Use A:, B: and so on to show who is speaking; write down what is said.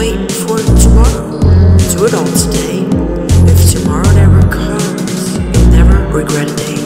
A: wait for tomorrow. Do it all today. If tomorrow never comes, you'll never regret a day.